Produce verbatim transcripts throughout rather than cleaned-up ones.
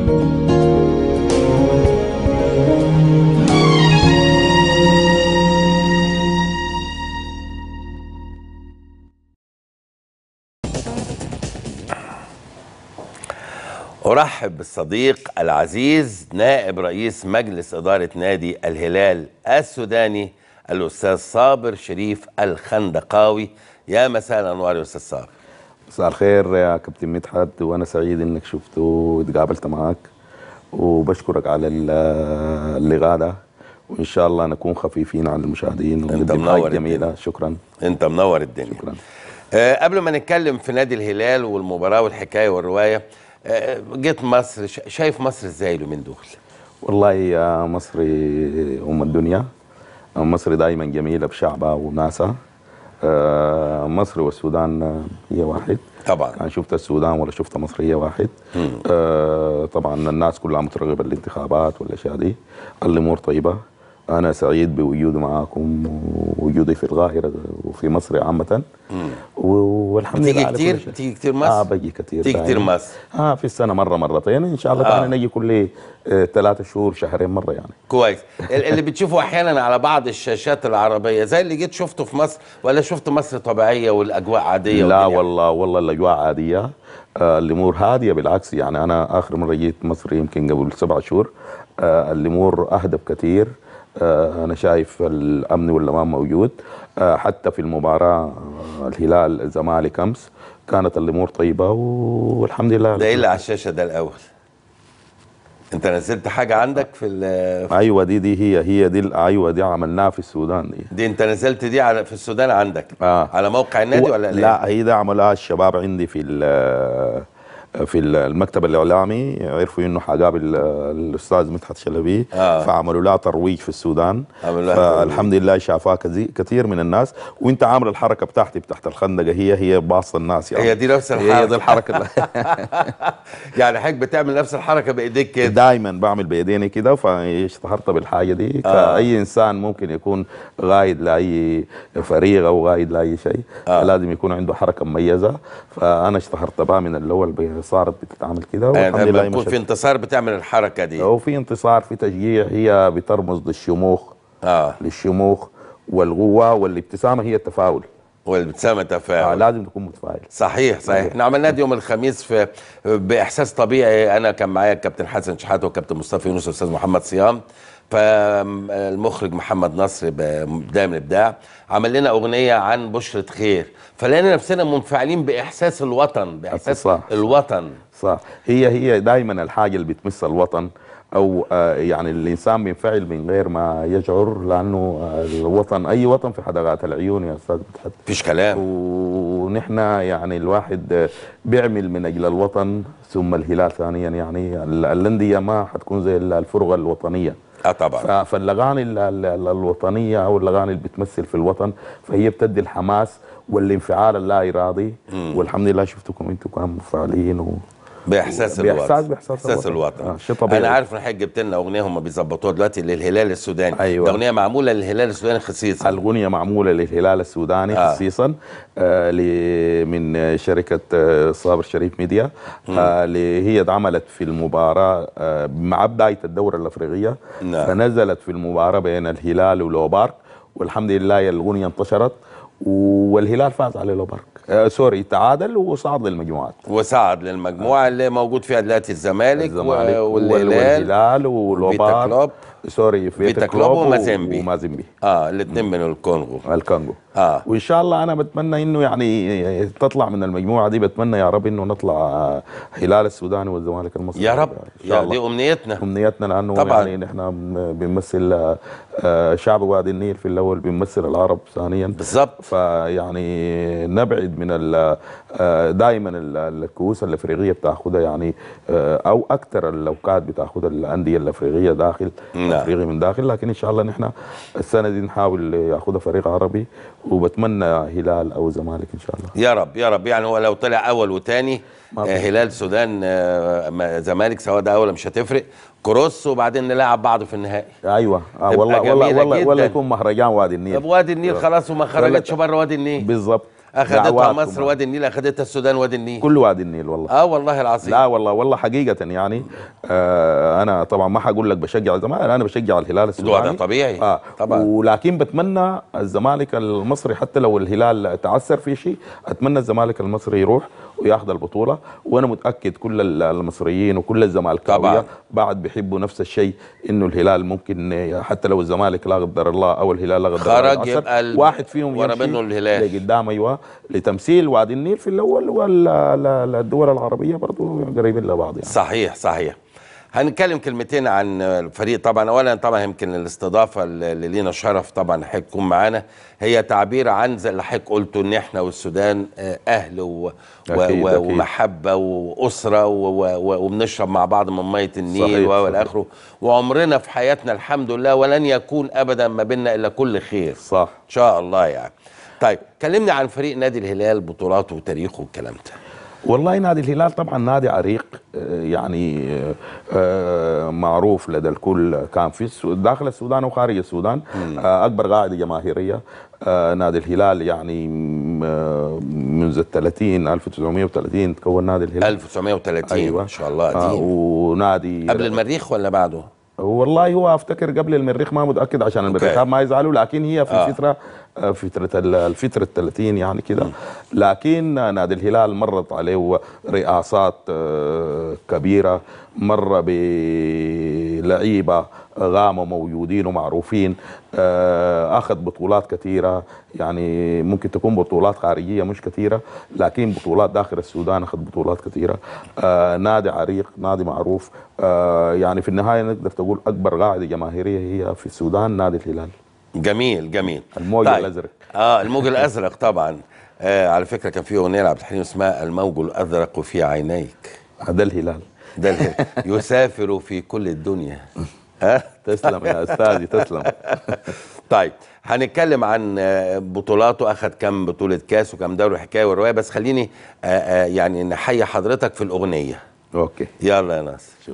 أرحب بالصديق العزيز نائب رئيس مجلس إدارة نادي الهلال السوداني الأستاذ صابر شريف الخندقاوي. يا مساء الأنوار يا أستاذ صابر. مساء الخير يا كابتن مدحت، وأنا سعيد إنك شفته وتقابلت معك، وبشكرك على اللقاء ده، وإن شاء الله نكون خفيفين على المشاهدين. أنت منور جميلة الدنيا. شكرا. أنت منور الدنيا. شكرا. أه قبل ما نتكلم في نادي الهلال والمباراة والحكاية والرواية، أه جيت مصر، شايف مصر إزاي اليومين دول؟ والله يا مصر أم الدنيا، مصر دائما جميلة بشعبها وناسها. أه مصر والسودان هي واحد طبعا. يعني شفت السودان ولا شفت مصر هي واحد. أه طبعا الناس كلها مترقبة الانتخابات والاشياء دي، الامور طيبة. انا سعيد بوجودي معاكم ووجودي في القاهرة وفي مصر عامة، والحمد لله. تيجي كتير؟ تيجي كتير مصر؟ اه باجي كتير. تيجي كتير مصر؟ اه في السنة مرة مرتين ان شاء الله. آه. تعالى نجي كل ثلاثة شهور شهرين مرة يعني. كويس. اللي بتشوفه احيانا على بعض الشاشات العربية زي اللي جيت شفته في مصر، ولا شفت مصر طبيعية والاجواء عادية؟ لا والله والله الاجواء عادية، آه الامور هادية بالعكس. يعني انا اخر مرة جيت مصر يمكن قبل سبع شهور، آه الامور اهدى بكثير. آه أنا شايف الأمن والأمان موجود. آه حتى في المباراة آه الهلال الزمالك أمس كانت الأمور طيبة والحمد لله. ده إيه اللي على الشاشة ده الأول؟ أنت نزلت حاجة عندك في ال أيوة دي دي هي هي دي أيوة دي عملناها في السودان. دي دي أنت نزلت دي على في السودان عندك؟ آه على موقع النادي ولا لا؟ لا هي ده عملها الشباب عندي في في المكتب الاعلامي، عرفوا انه حقابل الاستاذ مدحت شلبي. آه. فعملوا لها ترويج في السودان، فالحمد لله شافها كثير من الناس. وانت عامل الحركه بتاعتي بتحت الخندقه، هي هي باص الناس يعني. هي دي نفس الحركه؟ هي دي الحركه. يعني حضرتك بتعمل نفس الحركه بايديك كده؟ دايما بعمل بايديني كده، فاشتهرت بالحاجه دي. آه. كاي انسان ممكن يكون غايد لاي فريق او غايد لاي شيء، آه. لازم يكون عنده حركه مميزه، فانا اشتهرت بها من الاول. صارت بتتعمل كده والحمد لله. يكون في انتصار بتعمل الحركه دي، او في انتصار في تشجيع، هي بترمز للشموخ. اه للشموخ والقوه، والابتسامه هي التفاؤل. والابتسامه تفاؤل. آه لازم تكون متفائل. صحيح صحيح. احنا عملناه يوم الخميس في باحساس طبيعي. انا كان معايا الكابتن حسن شحاته والكابتن مصطفى يونس والاستاذ محمد صيام، فالمخرج محمد نصر بدايه من الابداع عمل لنا اغنيه عن بشرة خير، فلقينا نفسنا منفعلين باحساس الوطن، باحساس صح. الوطن. صح. هي هي دايما الحاجه اللي بتمس الوطن، او آه يعني الانسان بينفعل من غير ما يشعر، لانه آه الوطن اي وطن في حدقات العيون يا استاذ مدحت، مفيش كلام. ونحن يعني الواحد بيعمل من اجل الوطن، ثم الهلال ثانيا. يعني الانديه ما حتكون زي الفرقه الوطنيه. اه طبعا. فالاغاني الوطنيه او الاغاني اللي بتمثل في الوطن، فهي بتدي الحماس والانفعال اللا ارادي. والحمد لله شفتكم انتم كمان مفعلين و باحساس الوطن. باحساس باحساس الوطن, الوطن. آه شيء طبيعي. انا عارف ان حضرتك جبت لنا اغنيه هم بيظبطوها دلوقتي للهلال السوداني. أيوة. ده اغنيه معموله للهلال السوداني خصيصا. الاغنيه معموله للهلال السوداني آه. خصيصا آه من شركه آه صابر شريف ميديا. آه هي اتعملت في المباراه آه مع بدايه الدوره الافريقيه. نعم. فنزلت في المباراه بين الهلال ولوبارك، والحمد لله الاغنيه انتشرت والهلال فاز على لوبارك. آه سوري تعادل وصعد للمجموعات. وصعد للمجموعه آه. اللي موجود فيها دلوقتي الزمالك, الزمالك والهلال ولوبارك. سوري فيتا كلوب ومازيمبي. ومازيمبي اه الاثنين من الكونغو. الكونغو. اه وان شاء الله انا بتمنى انه يعني تطلع من المجموعه دي. بتمنى يا رب انه نطلع هلال السوداني والزمالك المصري يا رب. يا دي امنيتنا امنيتنا لانه طبعا. يعني نحن بنمثل شعب وادي النيل في الاول، بنمثل العرب ثانيا. بالظبط. فيعني نبعد من دائما الكؤوس الافريقيه بتاخذها يعني، او اكثر الاوقات بتاخذها الانديه الافريقيه داخل افريقيا من داخل، لكن ان شاء الله نحن السنه دي نحاول ياخذها فريق عربي، وبتمنى هلال او زمالك ان شاء الله. يا رب يا رب. يعني هو لو طلع اول وثاني آه هلال سودان آه زمالك، سواء ده اول مش هتفرق، كروس وبعدين نلعب بعض في النهائي. ايوه آه والله والله والله والله يكون مهرجان وادي النيل. طب وادي النيل خلاص وما خرجتش بره وادي النيل. بالظبط. اخذتها مصر وادي النيل، اخذتها السودان وادي النيل، كل وادي النيل والله. اه والله العظيم. لا والله والله حقيقة يعني. آه انا طبعا ما حقول لك بشجع الزمالك، انا بشجع الهلال السوداني. ده طبيعي. آه طبعا. ولكن بتمنى الزمالك المصري حتى لو الهلال تعثر في شيء، اتمنى الزمالك المصري يروح وياخذ البطولة، وانا متأكد كل المصريين وكل الزمالكاوية بعد بيحبوا نفس الشيء، انه الهلال ممكن حتى لو الزمالك لا قدر الله او الهلال لا قدر الله خرج يبقى واحد فيهم ورا منه الهلال لقدام. ايوه، لتمثيل وادي النيل في الاول، والدول العربيه برضه قريبين لبعض يعني. صحيح صحيح. هنتكلم كلمتين عن الفريق. طبعا اولا طبعا يمكن الاستضافه اللي لينا شرف طبعا حتكون معانا، هي تعبير عن زي اللي حضرتك قلته ان احنا والسودان اهل و أكيد و أكيد. ومحبه واسره وبنشرب مع بعض من ميه النيل والى اخره، وعمرنا في حياتنا الحمد لله ولن يكون ابدا ما بيننا الا كل خير. صح ان شاء الله يعني. طيب كلمني عن فريق نادي الهلال، بطولاته وتاريخه والكلام ده. والله نادي الهلال طبعا نادي عريق، يعني معروف لدى الكل، كان في داخل السودان وخارج السودان. م. اكبر قاعده جماهيريه نادي الهلال، يعني منذ الثلاثين ألف وتسعمائة وثلاثين تكون نادي الهلال. ألف وتسعمائة وثلاثين. أيوة. ما شاء الله قديم. آه ونادي قبل المريخ ولا بعده؟ والله هو افتكر قبل المريخ، ما متاكد عشان المريخ ما يزعلوا، لكن هي في آه. الفتره فتره الفتره الثلاثين يعني كده. لكن نادي الهلال مرت عليه رئاسات كبيره، مر بلعيبه غاموا موجودين ومعروفين، اخذ بطولات كثيره، يعني ممكن تكون بطولات خارجيه مش كثيره، لكن بطولات داخل السودان اخذ بطولات كثيره. نادي عريق، نادي معروف، يعني في النهايه نقدر تقول اكبر قاعده جماهيريه هي في السودان نادي الهلال. جميل جميل. الموج طيب. الازرق. اه الموج الازرق طبعا. آه على فكره كان في اغنيه لعبد الحليم اسمها الموج الازرق في عينيك. ده الهلال. ده الهلال يسافر في كل الدنيا. ها تسلم يا استاذي تسلم. طيب هنتكلم عن بطولاته، اخذ كم بطوله كاس وكم دوري، حكايه وروايه، بس خليني آآ آآ يعني نحيي حضرتك في الاغنيه. اوكي يلا يا ناس شوف.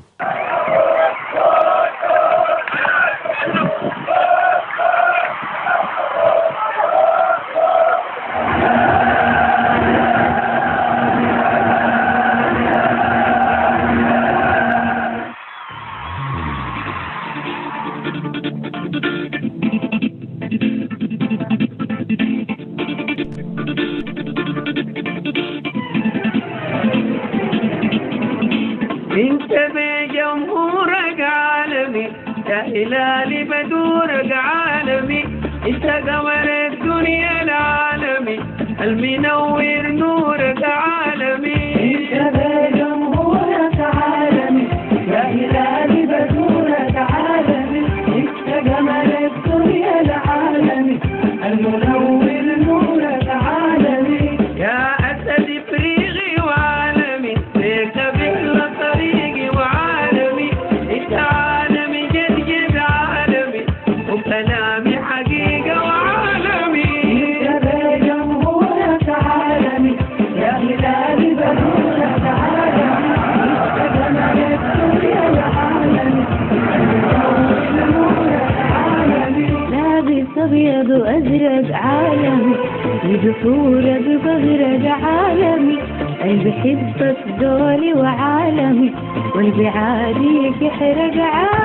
انت بجمهورك عالمي يا هلالي بدورك عالمي، انت قمر الدنيا العالمي المنور نورك عالمي. انت بجمهورك عالمي يا هلالي بدورك عالمي، انت قمر الدنيا العالمي المنور نورك عالمي. يا اسد افريقي وعالمي ليك بكل طريقي وعالمي، انت عالمي جد جد عالمي وكلامي حقيقه وعالمي. انت بجمهورك عالمي يا هلالي بدورك عالمي، انت جمال الدنيا العالمي المنور نورك عالمي. لابس ابيض وازرق عالمي، بدخولك بغرق عالمي، اللي بحبك دولي وعالمي، واللي عاديك يحرق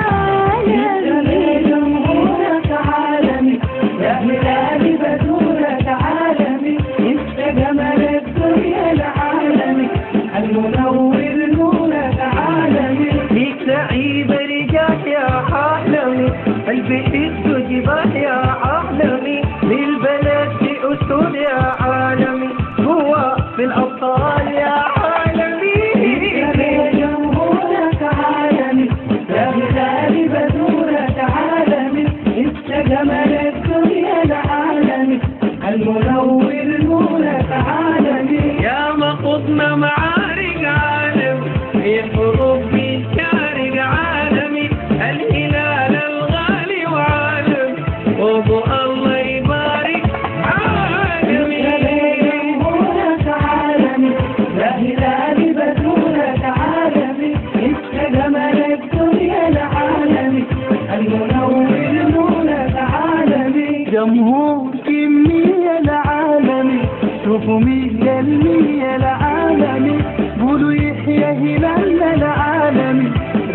عالمي. جمهورك عالمي يا هلالي بدورك عالمي، انت جمال الدنيا العالمي المنور نورك عالمي. ليك سعيد رجاك يا عالمي، قلبي اسود جبال يا عالمي، للبلد في اسود يا عالمي، هو في الابطال يا عالمي. انت جمهورك عالمي يا هلالي بدورك عالمي، انت جمال الدنيا العالمي المنور نورك عالمي. يا ما خضنا معارك عالمي في حروب من شارق عالمي، الهلال الغالي وعالمي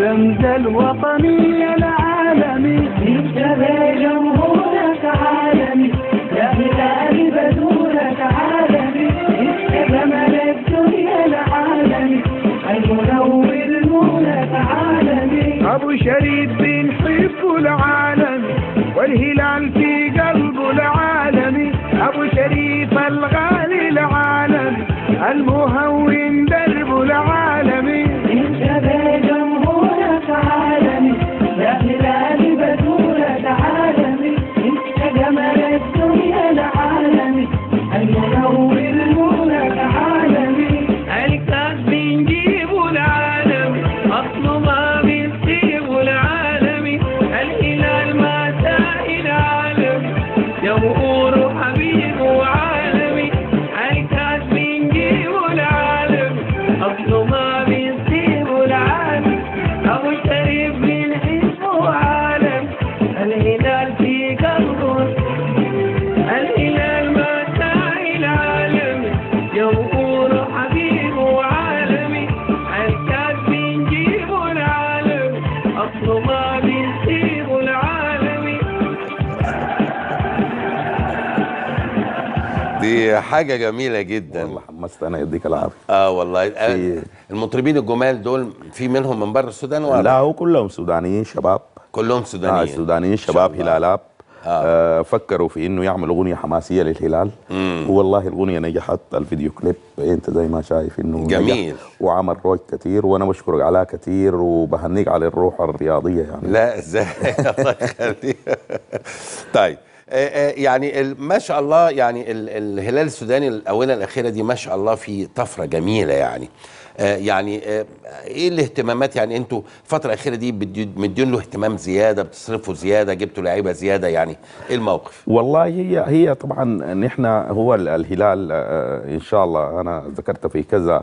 والرمز الوطني العالمي انتبه جمهورك عالمي يا هلال بدورك عالمي انت جمال الدنيا العالمي المنور نورك عالمي ابو شريف بنحبه العالمي والهلال في قلبه العالمي ابو شريف الغالي العالمي المهون دربه العالمي انتبه جمهورك عالمي يا هلال بدورك عالمي انت جمال الدنيا العالمي المنور نورك عالمي الكاس بنجيبه العالمي اصله ما بنسيبه العالمي الهلال ما سائل عالمي جمهوره حبيبه عالمي الكاس بنجيبه العالمي اصله ما بنسيبه العالمي ابو شريف بنحبه عالمي الهلال في قلبه الهلال ما سائل عالمي جمهوره حبيبه عالمي الكاس بنجيبه العالمي اصله ما بنسيبه العالمي. دي حاجة جميلة جدا. والله حمست انا، يديك العافيه. اه والله. آه المطربين الجمال دول في منهم من بره السودان ولا؟ لا، هو كلهم سودانيين شباب. كلهم سودانيين. آه سودانيين شباب هلالاب. آه. آه فكروا في انه يعملوا اغنيه حماسيه للهلال. مم. والله الاغنيه نجحت، الفيديو كليب انت زي ما شايف انه جميل نجح وعمل روج كثير، وانا بشكرك عليها كثير وبهنيك على الروح الرياضيه يعني. لا ازاي الله يخليك. طيب يعني ما شاء الله، يعني الهلال السوداني الاونه الاخيره دي ما شاء الله في طفره جميله يعني. يعني ايه الاهتمامات؟ يعني انتوا الفتره الاخيره دي مدين له اهتمام زياده، بتصرفوا زياده، جبتوا لعيبه زياده، يعني ايه الموقف؟ والله هي هي طبعا نحن هو الهلال ان شاء الله انا ذكرت في كذا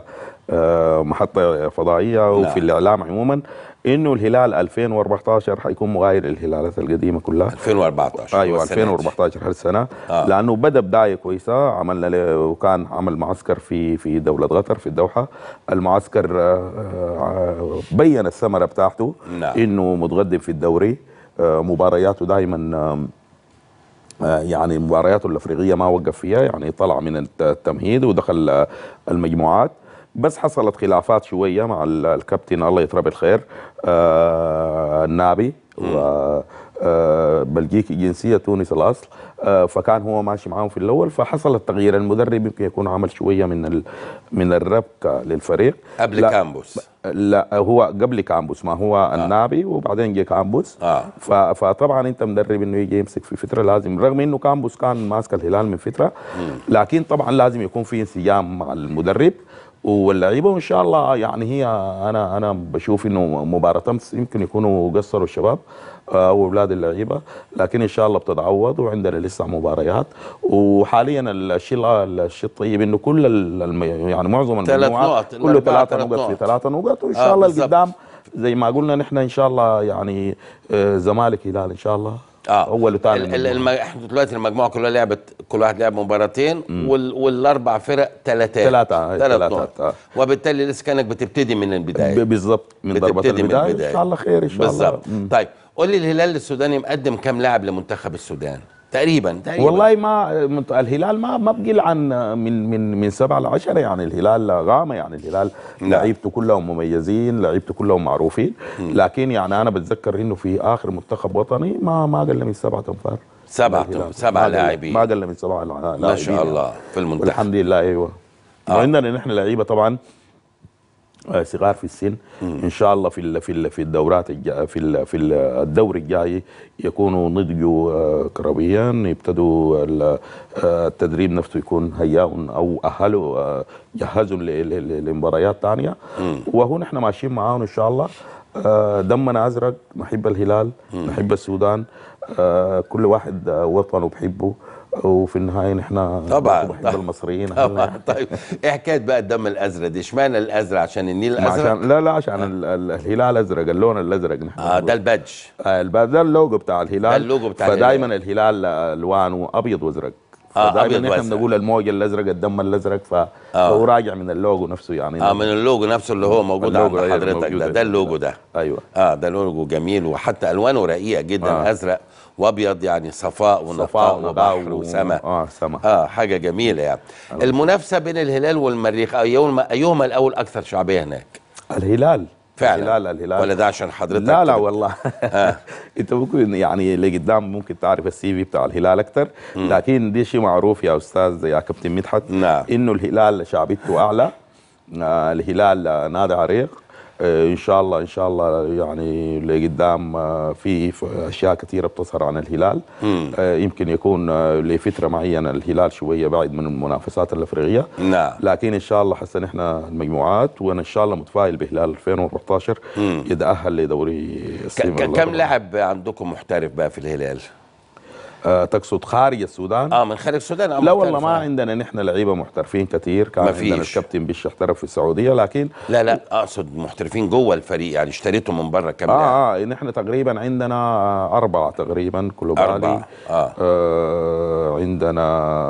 محطه فضائيه وفي لا. الاعلام عموما انه الهلال ألفين وأربعطاشر حيكون مغاير للهلالات القديمه كلها. ألفين وأربعطاشر ايوه ألفين وأربعطاشر هالسنه. آه. لانه بدا بدايه كويسه، عملنا له وكان عمل معسكر في في دوله قطر في الدوحه. المعسكر بين الثمره بتاعته. نعم. انه متقدم في الدوري، مبارياته دائما يعني مبارياته الافريقيه ما وقف فيها، يعني طلع من التمهيد ودخل المجموعات. بس حصلت خلافات شويه مع الكابتن الله يترى بالخير آه النابي، و آه بلجيكي جنسيه تونس الاصل. آه فكان هو ماشي معاهم في الاول، فحصل التغيير. المدرب يمكن يكون عمل شويه من من الربكه للفريق قبل لا كامبوس. لا هو قبل كامبوس، ما هو آه. النابي وبعدين جه كامبوس. آه. فطبعا انت مدرب انه يجي يمسك في فتره، لازم رغم انه كامبوس كان ماسك الهلال من فتره، مم. لكن طبعا لازم يكون في انسجام مع المدرب واللعيبه. وان شاء الله يعني هي انا انا بشوف انه مباراه امس يمكن يكونوا قصروا الشباب او اولاد اللعيبه، لكن ان شاء الله بتتعوض، وعندنا لسه مباريات. وحاليا الشيء الشيء الطيب انه كل يعني معظم المجموعات كله ثلاثه نقط في ثلاثه نقط، وان شاء آه الله القدام زي ما قلنا نحن ان شاء الله يعني زمالك هلال ان شاء الله اه اول وثاني. الم... احنا دلوقتي المجموعه كلها لعبت، كل واحد لعب مباراتين، وال... والاربع فرق ثلاثات ثلاثه ثلاث نقط آه. وبالتالي لسه كانك بتبتدي من البدايه. بالظبط، من ضربه البدايه. ان شاء الله خير ان شاء الله. بالظبط. طيب قول لي الهلال السوداني مقدم كم لاعب لمنتخب السودان؟ تقريبا تقريبا والله ما الهلال ما ما بقل عن من من من سبعه لعشره، يعني الهلال غامه، يعني الهلال لعيبته كلهم مميزين، لعيبته كلهم معروفين. م. لكن يعني انا بتذكر انه في اخر منتخب وطني ما ما قل من سبعه انفار. سبعه سبعه لاعبين، ما قل من سبعه لاعبين ما شاء الله في المنتخب والحمد لله. ايوه آه. وعندنا نحن لعيبه طبعا صغار في السن. مم. ان شاء الله في في في الدورات الجاي في في الدوري الجاي يكونوا نضجوا كرويا، يبتدوا التدريب نفسه يكون هياهم او اهلوا جهزوا لمباريات ثانيه، وهو نحن ماشيين معاهم ان شاء الله. دمنا ازرق، نحب الهلال، مم. نحب السودان، كل واحد وطنه بحبه، وفي النهايه نحن طبعا بحب المصريين طبعا. طيب ايه حكايه بقى الدم الازرق دي؟ اشمعنى الازرق؟ عشان النيل الازرق؟ عشان لا لا عشان آه. الهلال ازرق، اللون الازرق نحن اه ده البادج. آه ده اللوجو بتاع الهلال، ده اللوجو بتاع فدايما الهلال الوانه ابيض وازرق، آه فدايما أبيض احنا وأزرق. بنقول الموج الازرق الدم الازرق، فهو راجع من اللوجو نفسه يعني. اه من اللوجو نفسه اللي هو موجود عند اللوجو حضرتك موجود ده، ده اللوجو ده. ايوه. اه ده لوجو جميل، وحتى الوانه رقيقه جدا، آه. ازرق وابيض، يعني صفاء ونقاء صفاء ونقاء وبحر و- وسماء. اه سما. اه حاجه جميله يعني. المنافسه بين الهلال والمريخ، ايهما ايهما الاول اكثر شعبيه هناك؟ الهلال فعلا. الهلال الهلال ولا ده عشان حضرتك لا لا بت- والله. انت ممكن يعني لقدام ممكن تعرف السي في بتاع الهلال اكثر، لكن دي شيء معروف يا استاذ يا كابتن مدحت، نعم. انه الهلال شعبيته اعلى. آه الهلال آه، نادي عريق. آه ان شاء الله ان شاء الله يعني لقدام آه في ف- اشياء كثيره بتظهر عن الهلال. آه يمكن يكون آه لفتره معينه الهلال شويه بعيد من المنافسات الافريقيه، نعم. لكن ان شاء الله حسن احنا المجموعات، وانا ان شاء الله متفائل بهلال ألفين وأربعطاشر يتاهل لدوري ك- الصيف. ك- كم لاعب عندكم محترف بقى في الهلال؟ آه تقصد خارج السودان؟ اه من خارج السودان؟ آه لا والله محترف. ما آه. عندنا نحن لعيبه محترفين كثير، كان ما عندنا فيش. الكابتن بيش احترف في السعوديه، لكن لا لا اقصد محترفين جوه الفريق، يعني اشتريتوا من بره كم لاعب؟ اه اه نحن تقريبا عندنا آه، اربعه تقريبا كلوبالي. أربعة. آه. آه عندنا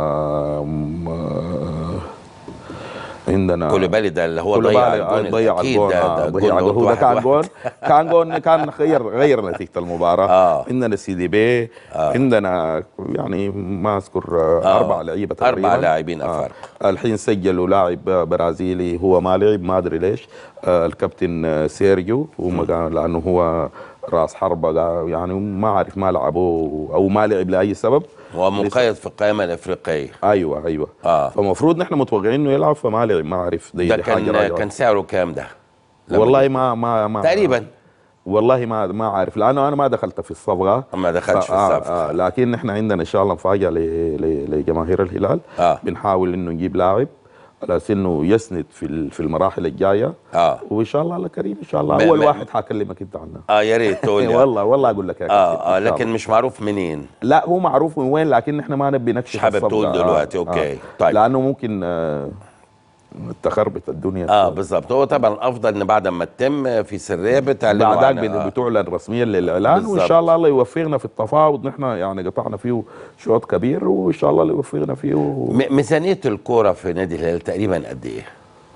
آه عندنا كوليبالي ده اللي هو ضيع كولوبالي الجون ضيع الأكيد، الجون. ده- آه، ده ضيع جون الجون. هو ده واحد كان واحد. جون كان جون كان غير غير نتيجه المباراه. آه. عندنا سي دي بي. آه. عندنا يعني ما اذكر آه. آه. اربع لعيبه تقريبا. أربع لاعبين أفارقة. آه. الحين سجلوا لاعب برازيلي هو ما لعب ما ادري ليش. آه الكابتن آه، سيرجيو هو ما قال لانه هو راس حربه، قال يعني ما عارف ما لعبوه او ما لعب لاي سبب. هو مقيد في القائمه الافريقيه. ايوه ايوه. آه. فالمفروض نحن متوقعين انه يلعب فما لعب، ما عارف دي, ده دي حاجه كان راجعة. كان سعره كام ده؟ لما والله ما ما ما تقريبا والله ما ما عارف لانه انا ما دخلت في الصفقه. ما دخلتش ف- في آه الصفقة. آه لكن نحن عندنا ان شاء الله مفاجاه ل- ل- لجماهير الهلال. آه. بنحاول انه نجيب لاعب على اساس انه يسند في ال- في المراحل الجايه. اه وان شاء الله الله كريم ان شاء الله. ما- اول ما- واحد حكلمك انت عنه. اه يا ريت تقول لي. والله والله اقول لك يا كابتن، اه اه إن شاء لكن الله. مش معروف منين. لا هو معروف من وين، لكن نحن ما نبي نكشف مش حابب الصفقة. تقول دلوقتي. أوكي. طيب. لانه ممكن آه تخربط الدنيا. اه بالظبط. هو طبعا الافضل ان بعد ما تتم في سريه بتعلنوا بعدك عنها. آه. بتعلن رسميا للاعلان، بالظبط. وان شاء الله الله يوفقنا في التفاوض. نحن يعني قطعنا فيه شوط كبير، وان شاء الله الله يوفقنا فيه. م- ميزانيه الكوره في نادي الهلال تقريبا قد ايه؟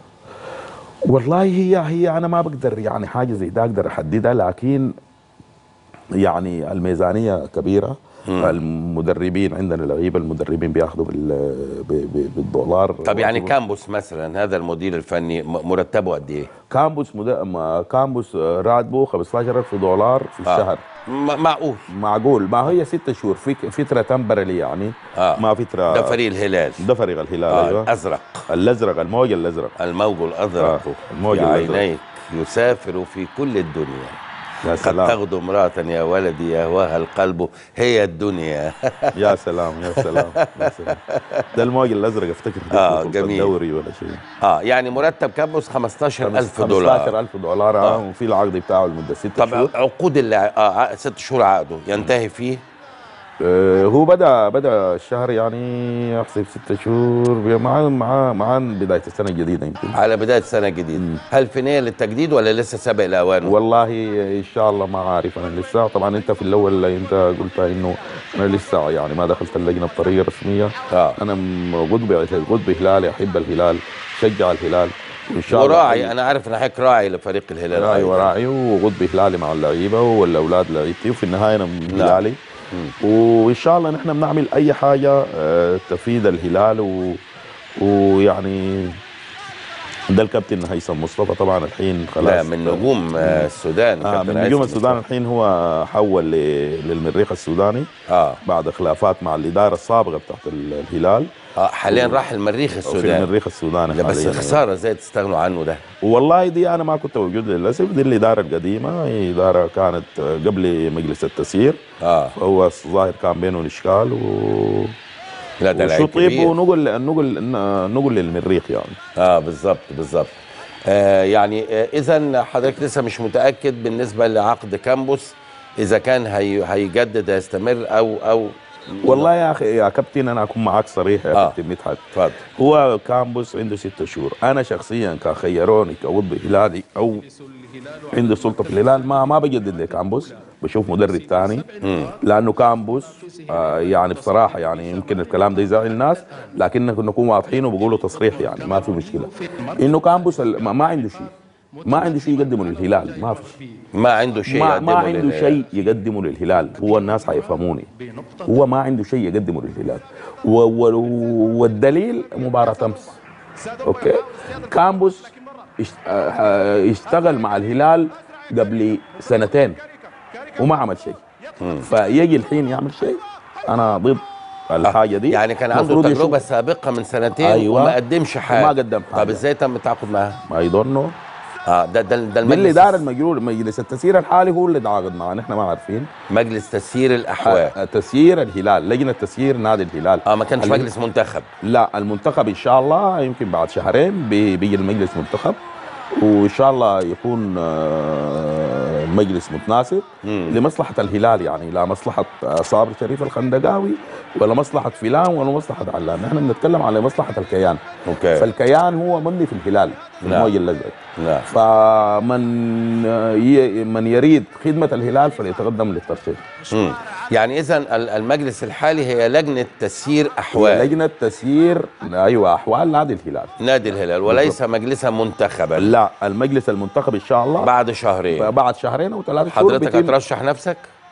والله هي هي انا ما بقدر يعني حاجه زي ده اقدر احددها، لكن يعني الميزانيه كبيره. المدربين عندنا لعيبه المدربين بياخذوا بال ب- ب- بالدولار. طب يعني كامبوس مثلا هذا المدير الفني م- مرتبه قد ايه؟ كامبوس مد... ما- كامبوس آه، راتبه خمستاشر ألف دولار في الشهر. م- معقول. معقول. ما هي ست شهور في فتره تمبرلي يعني. آه. ما فتره. ده فريق الهلال. ده فريق الهلال. آه ايوه الازرق. الازرق الموج الازرق. الموج الازرق. آه، الموج في الأزرق. عينيك يسافر في كل الدنيا. يا قد سلام تغدو امرأة يا ولدي يهواها القلب هي الدنيا. يا سلام يا سلام يا سلام. ده الموج الازرق افتكر ده آه، في جميل. الدوري ولا شيء. اه يعني مرتب كامبوس خمستاشر ألف دولار. خمستاشر ألف دولار. اه وفي العقد بتاعه لمده ست طب شهور. عقود اللاعب اه ع- ست شهور عقده ينتهي فيه. آه هو بدا بدا الشهر يعني احسب ست شهور مع مع مع بدايه السنه الجديده يمكن. على بدايه السنه الجديده. هل في نيه للتجديد ولا لسه سابق الاوان؟ والله ان شاء الله ما عارف انا لسه. طبعا انت في الاول انت قلت انه انا لسه يعني ما دخلت اللجنه بطريقه رسميه. آه. انا م- قطبي قطبي هلالي، احب الهلال، شجع الهلال وان شاء الله. وراعي انا عارف ان حضرتك راعي لفريق الهلال. راعي أيضاً. وراعي وقطبي هلالي مع اللعيبه والاولاد لعيبتي، وفي النهايه انا هلالي. وان شاء الله نحن بنعمل اي حاجه آه، تفيد الهلال و... ويعني ده الكابتن هيثم مصطفى طبعا الحين خلاص. لا من نجوم آه، السودان. آه كابتن من هيثم نجوم السودان مصطفى. الحين هو حول ل- للمريخ السوداني. اه بعد خلافات مع الاداره السابقه بتاعت ال- الهلال. اه حاليا راح المريخ في السودان. المريخ السوداني لا بس حالياً. خساره ازاي تستغنوا عنه ده؟ والله دي انا ما كنت موجود للاسف. دي الاداره القديمه، هي اداره كانت قبل مجلس التسيير. اه فهو الظاهر كان بينه الاشكال و لا ده لعيب وشطيب كبير. ونقل نقل نقل للمريخ يعني. اه بالظبط بالظبط. آه يعني آه اذا حضرتك لسه مش متاكد بالنسبه لعقد كامبوس اذا كان هي هيجدد هيستمر او او والله يا اخي يا كابتن انا اكون معاك صريح يا آه. كابتن مدحت. اتفضل. هو كامبوس عنده ست شهور، انا شخصيا كان خيروني كعضو هلالي او عنده سلطه في الهلال ما ما بجدد لكامبوس، بشوف مدرب ثاني لانه كامبوس آه يعني بصراحه يعني يمكن الكلام ده يزعل الناس، لكن نكون واضحين وبقولوا تصريح يعني ما في مشكله انه كامبوس ما ما عنده شيء، ما عنده شيء يقدمه للهلال، ما في ما عنده شيء ما, يقدمه ما عنده لل- شيء يقدمه للهلال. هو الناس حيفهموني، هو ما عنده شيء يقدمه للهلال و و والدليل مباراة امس. اوكي كامبوس اشت- آه، يشتغل مع الهلال قبل سنتين وما عمل شيء، فيجي الحين يعمل شيء. انا ضد الحاجه دي. يعني كان عنده مفروض تجربه يشوف- سابقه من سنتين أيوة. وما قدمش حاجه. وما قدم طب حاجة. ازاي تم التعاقد معاه؟ ما يضنه اه ده ده ده ده اللي المجلس دار المجرور. مجلس التسيير الحالي هو اللي تعاقد معاه، نحن ما عارفين. مجلس تسيير الاحوال. آه، تسيير الهلال، لجنه تسيير نادي الهلال. اه ما كانش ال- مجلس منتخب. لا المنتخب ان شاء الله يمكن بعد شهرين بي- بيجي المجلس منتخب، وان شاء الله يكون آه، مجلس متناسب لمصلحه الهلال، يعني لا مصلحه آه، صابر شريف الخندقاوي ولا مصلحه فلان ولا مصلحه علان، نحن بنتكلم على مصلحه الكيان. اوكي. فالكيان هو مبني في الهلال في نعم. الموج الازرق. نعم. فمن آه، ي- من يريد خدمه الهلال فليتقدم للترشيح. مم. يعني اذا ال- المجلس الحالي هي لجنه تسيير احوال لجنه تسيير ايوه احوال نادي الهلال. نادي الهلال وليس مجلسا منتخبا. لا المجلس المنتخب ان شاء الله بعد شهرين. بعد شهرين او ثلاث شهور حضرتك بيتم- هترشح نفسك؟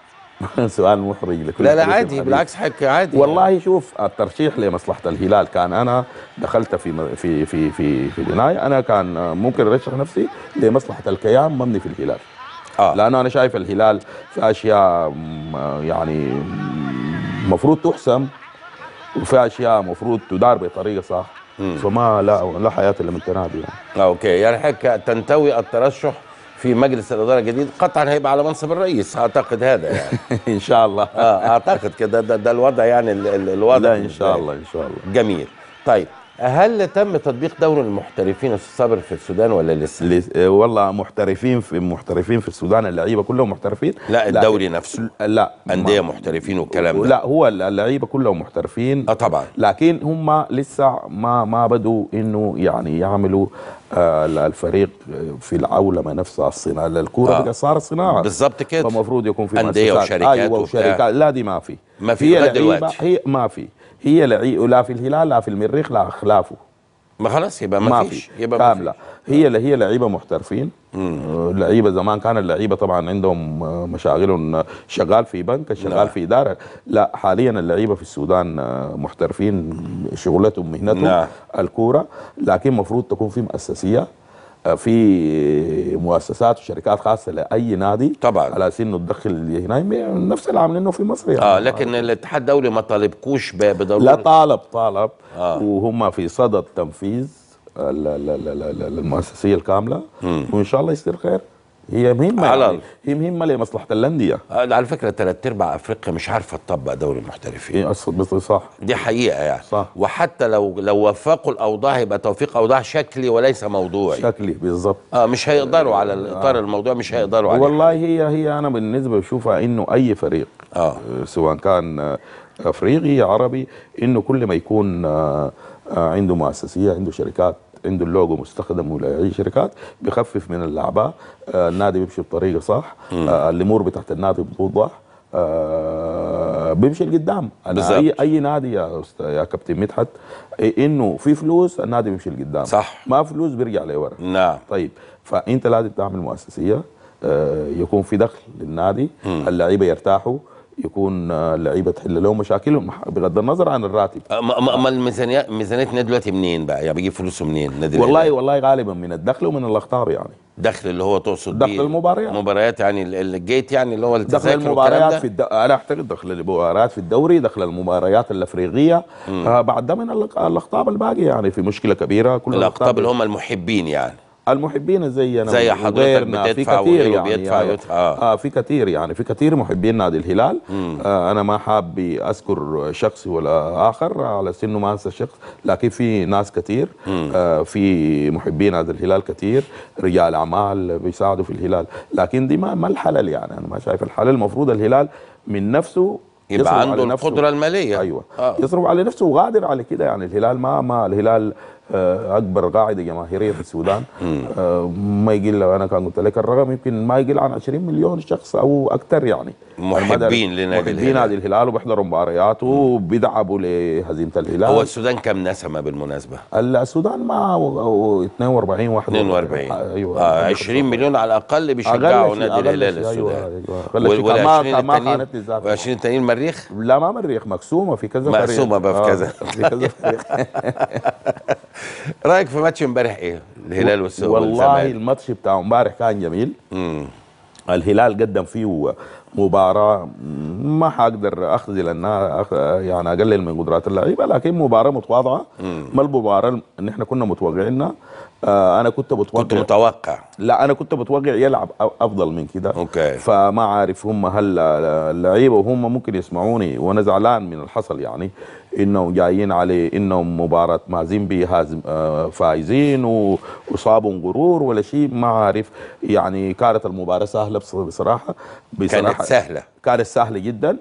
سؤال محرج لكل لا لا فريق عادي الحديث. بالعكس حكي عادي. والله شوف الترشيح لمصلحه الهلال كان انا دخلت في في في في في العنايه، انا كان ممكن ارشح نفسي لمصلحه الكيان مبني في الهلال. اه لانه انا شايف الهلال في اشياء م- يعني المفروض تحسم، وفي اشياء المفروض تدار بطريقه صح. فما لا لا حياه الا من تنادي يعني. آه، اوكي يعني حضرتك تنتوي الترشح في مجلس الاداره الجديد، قطعا هيبقى على منصب الرئيس اعتقد هذا يعني. ان شاء الله. اه اعتقد كده ده, ده الوضع يعني ال- ال- الوضع لا ان بالنسبة شاء لي. الله ان شاء الله. جميل. طيب هل تم تطبيق دور المحترفين يا استاذ صابر في السودان ولا لسه؟ اللي- والله محترفين في محترفين في السودان، اللعيبه كلهم محترفين. لا لكن- الدوري نفسه لا انديه ما- محترفين والكلام ده. لا هو اللعيبه كلهم محترفين. اه طبعا. لكن هم لسه ما ما بدوا انه يعني يعملوا آه الفريق في العولمه نفسها الصناعه الكوره آه. بقى صارت صناعه بالظبط كده. فالمفروض يكون في أندية مؤسسات. وشركات ايوه وبتاع. وشركات. لا دي ما في ما في هي لغاية لعيبه دلوقتي. هي ما في هي لعيبه لا في الهلال لا في المريخ لا خلافه. ما خلاص يبقى ما, ما فيش في يبقى ما كامله. فيش. هي اللي هي لعيبه محترفين. آه، لعيبه زمان كان اللعيبه طبعا عندهم آه، مشاغلهم آه، شغال في بنك شغال نعم. في اداره. لا حاليا اللعيبه في السودان آه، محترفين شغلتهم مهنتهم نعم. الكوره، لكن المفروض تكون في مؤسسيه آه، في مؤسسات وشركات خاصه لاي نادي طبعا. على اساس انه تدخل هنا نفس اللي عاملينه في مصر يعني. اه لكن الاتحاد الدولي ما طالبكوش ب- بضروره. لا طالب طالب آه. وهم في صدد تنفيذ ال- ال- ال- ال- ال- المؤسسيه الكامله، وان شاء الله يصير خير. هي مهمه على يعني هي مهمه لمصلحه الانديه. آه على فكره ثلاث ارباع افريقيا مش عارفه تطبق دوري المحترفين. إيه، أصل- بس صح دي حقيقه يعني. صح. وحتى لو لو وفقوا الاوضاع يبقى توفيق اوضاع شكلي وليس موضوعي. شكلي بالضبط. اه مش هيقدروا على الاطار الموضوع مش هيقدروا عليه. والله هي هي انا بالنسبه بشوفها انه اي فريق آه. آه، سواء كان آه، افريقي عربي، انه كل ما يكون آه، آه، عنده مؤسسيه عنده شركات عنده اللوجو مستخدم ولا اي شركات بيخفف من الاعباء. آه، النادي بيمشي بطريقه صح. آه، الامور بتاعت النادي بتوضح. آه، بيمشي لقدام. انا بالظبط. اي اي نادي يا أست- يا كابتن مدحت إيه، انه في فلوس النادي بيمشي لقدام. صح. ما فلوس بيرجع لورا. نعم. طيب فانت لازم تعمل مؤسسيه آه، يكون في دخل للنادي، اللعيبه يرتاحوا، يكون آه، اللعيبه تحل لهم مشاكلهم بغض النظر عن الراتب. آه، ما ما- ما الميزانيه ميزانيه النادي دلوقتي منين بقى؟ يعني بيجيب فلوسه منين النادي والله الأهلي؟ والله غالبا من الدخل ومن الاخطار يعني. دخل اللي هو تقصد دخل بيه المباريات. مباريات يعني ال- الجيت يعني اللي هو دخل التذاكر والكلام المباريات ده؟ في الد... انا اعتقد دخل المباريات في الدوري، دخل المباريات الافريقيه. آه بعد ده من الأق- الاقطاب الباقيه يعني في مشكله كبيره. كل الاقطاب اللي هم المحبين يعني. المحبين زينا زي حضرتك وغيرنا، في بتدفع كتير وغيره يعني بيدفع يعني ويدفع. آه. اه في كتير يعني في كتير محبين نادي الهلال. آه انا ما حاب اذكر شخص ولا اخر على سنه ما انسى شخص، لكن في ناس كتير آه في محبين نادي الهلال كتير، رجال اعمال بيساعدوا في الهلال، لكن دي ما ما الحلل يعني. انا ما شايف الحلل. المفروض الهلال من نفسه يبقى يصرف عنده على نفسه. القدره الماليه. ايوه آه. يصرف على نفسه وقادر على كده. يعني الهلال ما ما الهلال آه، اكبر قاعده جماهيريه في السودان. آه، ما يقل، انا كان قلت لك الرقم يمكن ما يقل عن عشرين مليون شخص او اكثر يعني محبين لنادي محبين الهلال. نادي الهلال وبيحضروا مبارياته وبيدعموا لهزيمه الهلال. هو السودان كم نسمه بالمناسبه؟ السودان ما اثنين وأربعين واحد اثنين وأربعين. ايوه آه عشرين مليون على الاقل بيشجعوا نادي الهلال السوداني. وال عشرين التانيين وعشرين التانيين مريخ؟ لا ما مريخ، مقسومه في كذا مقسومه بقى في كذا في كذا فريق. رايك في ماتش امبارح ايه؟ الهلال والسودان. والله الماتش بتاع امبارح كان جميل. امم الهلال قدم فيه مباراة ما حقدر اخذل انها أخ... يعني اقلل من قدرات اللعيبه، لكن مباراة متواضعة. ما المباراة اللي احنا كنا متوقعينها. آه انا كنت متوقع كنت متوقع لا انا كنت متوقع يلعب افضل من كده. اوكي. فما عارف هم هل اللعيبه وهم ممكن يسمعوني وانا زعلان من الحصل، يعني انهم جايين عليه انهم مباراه مع زيمبي هازم آه فايزين وصابوا غرور ولا شيء. ما عارف يعني كانت المباراه سهله بصراحه بصراحه كانت سهله كانت سهله جدا.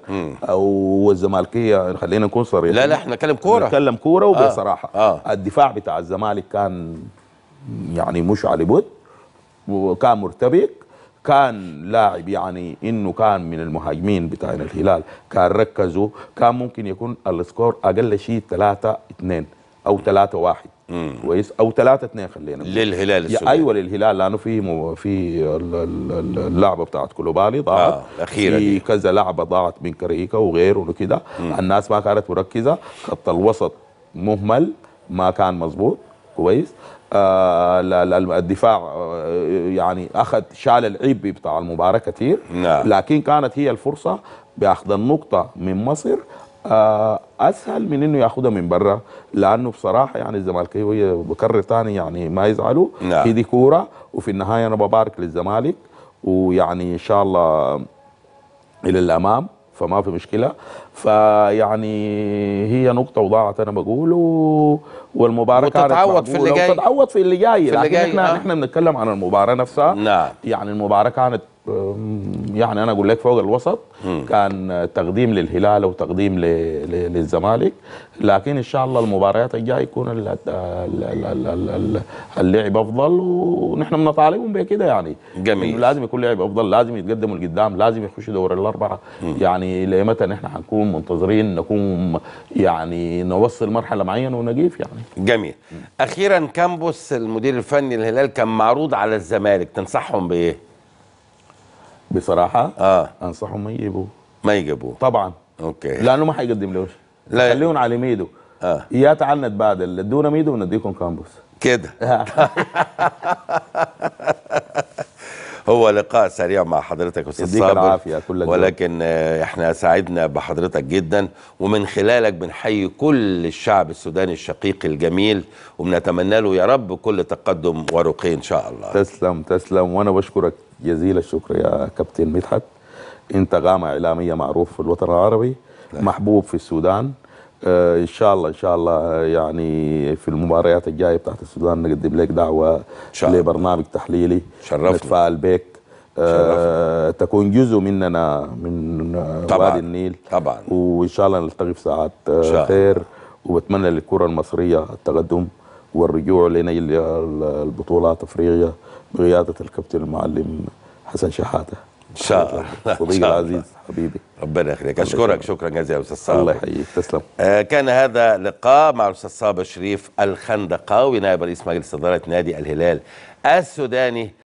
والزمالكيه خلينا نكون صريحين، لا لا احنا نتكلم كوره نتكلم كوره وبصراحه آه. آه. الدفاع بتاع الزمالك كان يعني مش على بد وكان مرتبك. كان لاعب يعني انه كان من المهاجمين بتاع الهلال كان ركزوا، كان ممكن يكون السكور اقل شيء ثلاثة اثنين او ثلاثة واحد كويس او ثلاثة اثنين خلينا للهلال السوداني. ايوه للهلال، لانه في مو في اللعبه بتاعت كولوبالي ضاعت. آه الاخيره في دي كذا لعبه ضاعت من كريكا وغيره وكده. الناس ما كانت مركزه، خط الوسط مهمل ما كان مظبوط كويس. آه الدفاع آه يعني اخذ شال العيب بتاع المباراه كثير. نعم. لكن كانت هي الفرصه باخذ النقطه من مصر آه اسهل من انه ياخذها من برا، لانه بصراحه يعني الزمالكاويه بكرر ثاني يعني ما يزعلوا. نعم. هي دي كوره، وفي النهايه انا ببارك للزمالك ويعني ان شاء الله الى الامام فما في مشكله. فيعني هي نقطه وضاعت انا بقول، والمباراه كانت وتتعوض في اللي جاي وتتعوض في اللي جاي. في اللي جاي احنا آه. احنا بنتكلم عن المباراه نفسها. نعم. يعني المباراه كانت يعني انا اقول لك فوق الوسط. مم. كان تقديم للهلال وتقديم للزمالك، لكن ان شاء الله المباريات الجايه يكون اللعب افضل، ونحن بنطالبهم بكده يعني. جميل. لازم يكون لعب افضل، لازم يتقدموا لقدام، لازم يخشوا دور الاربعه. مم. يعني لمتى نحن حنكون منتظرين نكون يعني نوصل مرحله معينه ونقيف يعني. جميل. مم. اخيرا كامبوس المدير الفني للهلال كان معروض على الزمالك، تنصحهم بايه؟ بصراحه اه انصحهم ما يجيبوه. ما يجيبوه طبعا. اوكي. لانه ما حيقدم له شيء. لا خليهم على ميدو. اه يا تعال نتبادل، ادونا ميدو ونديكم كامبوس كده. هو لقاء سريع مع حضرتك استاذ صابر. يديك العافيه كل ولكن احنا سعدنا بحضرتك جدا، ومن خلالك بنحيي كل الشعب السوداني الشقيق الجميل، وبنتمنى له يا رب كل تقدم ورقي ان شاء الله. تسلم تسلم، وانا بشكرك جزيل الشكر يا كابتن مدحت. انت قامة اعلاميه معروف في الوطن العربي، محبوب في السودان. آه ان شاء الله ان شاء الله يعني في المباريات الجايه بتاعت السودان نقدم لك دعوه لبرنامج تحليلي. شرفنا. نتفائل بك. آه تكون جزء مننا من وادي النيل طبعا، وان شاء الله نلتقي في ساعات آه خير. وبتمنى للكره المصريه التقدم والرجوع لنيل البطولات افريقيا بقياده الكابتن المعلم حسن شحاته ان شاء الله. صديقي العزيز حبيبي، ربنا يخليك. اشكرك شكرا جزيلا استاذ صابر. الله يحييك. تسلم. آه كان هذا لقاء مع الاستاذ صابر شريف الخندقاوي نائب رئيس مجلس اداره نادي الهلال السوداني.